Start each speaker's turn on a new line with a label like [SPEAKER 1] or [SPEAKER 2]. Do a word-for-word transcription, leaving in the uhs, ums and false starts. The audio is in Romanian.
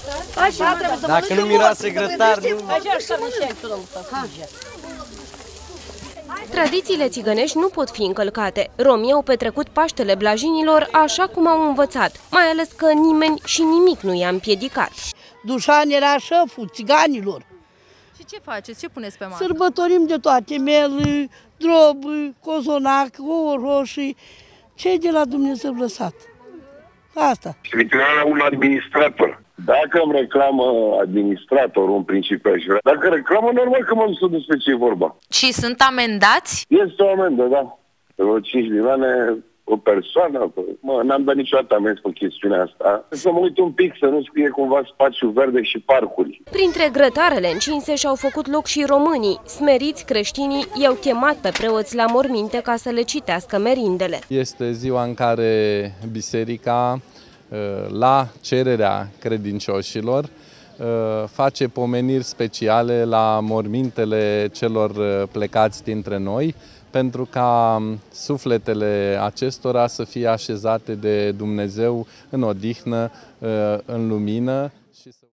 [SPEAKER 1] Dacă nu miroase grătar, nu...
[SPEAKER 2] Tradițiile țigănești nu pot fi încălcate. Romii au petrecut Paștele Blajinilor așa cum au învățat, mai ales că nimeni și nimic nu i-a împiedicat.
[SPEAKER 3] Dușan era șeful țiganilor.
[SPEAKER 4] Și ce faceți? Ce puneți pe masă?
[SPEAKER 3] Sărbătorim de toate, mel, drob, cozonac, ouă roșii, ce de la Dumnezeu lăsat. Asta.
[SPEAKER 5] Trimiterea la un administrator. Dacă îmi reclamă administratorul în principiu, aș vrea. Dacă reclamă, normal că mă duc despre ce e vorba.
[SPEAKER 4] Și sunt amendați?
[SPEAKER 5] Este o amendă, da. Vreo cinci milioane o persoană. Mă, n-am dat niciodată amenzi pe chestiunea asta. Să mă uit un pic, să nu scrie cumva spațiu verde și parcuri.
[SPEAKER 2] Printre grătarele încinse și-au făcut loc și românii. Smeriți creștinii i-au chemat pe preoți la morminte ca să le citească merindele.
[SPEAKER 6] Este ziua în care biserica, la cererea credincioșilor, face pomeniri speciale la mormintele celor plecați dintre noi, pentru ca sufletele acestora să fie așezate de Dumnezeu în odihnă, în lumină.